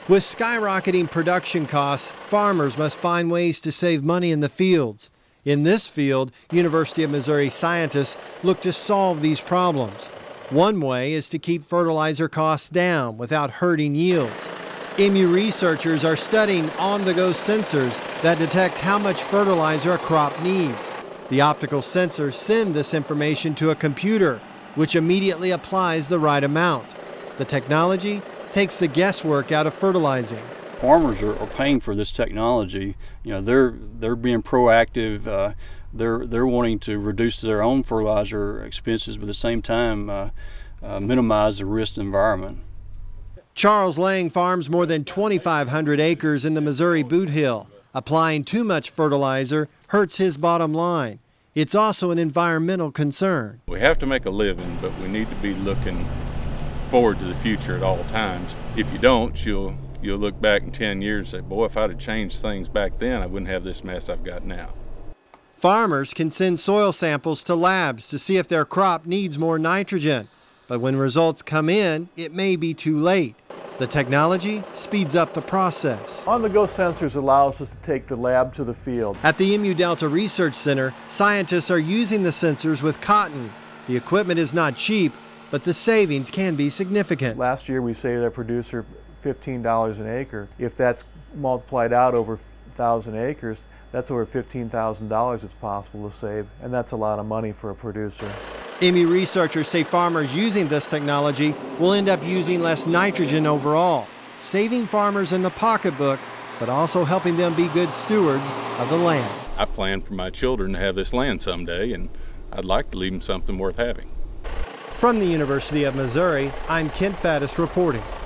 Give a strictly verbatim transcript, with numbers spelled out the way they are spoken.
With skyrocketing production costs, farmers must find ways to save money in the fields. In this field, University of Missouri scientists look to solve these problems. One way is to keep fertilizer costs down without hurting yields. M U researchers are studying on-the-go sensors that detect how much fertilizer a crop needs. The optical sensors send this information to a computer, which immediately applies the right amount. The technology takes the guesswork out of fertilizing. Farmers are, are paying for this technology. You know, they're they're being proactive. Uh, they're they're wanting to reduce their own fertilizer expenses, but at the same time uh, uh, minimize the risk to the environment. Charles Lang farms more than twenty-five hundred acres in the Missouri Boot Hill. Applying too much fertilizer hurts his bottom line. It's also an environmental concern. We have to make a living, but we need to be looking forward to the future at all times. If you don't, you'll you'll look back in ten years and say, boy, if I'd have changed things back then, I wouldn't have this mess I've got now. Farmers can send soil samples to labs to see if their crop needs more nitrogen. But when results come in, it may be too late. The technology speeds up the process. On-the-go sensors allows us to take the lab to the field. At the M U Delta Research Center, scientists are using the sensors with cotton. The equipment is not cheap, but the savings can be significant. Last year we saved our producer fifteen dollars an acre. If that's multiplied out over one thousand acres, that's over fifteen thousand dollars it's possible to save, and that's a lot of money for a producer. M U researchers say farmers using this technology will end up using less nitrogen overall, saving farmers in the pocketbook, but also helping them be good stewards of the land. I plan for my children to have this land someday, and I'd like to leave them something worth having. From the University of Missouri, I'm Kent Faddis reporting.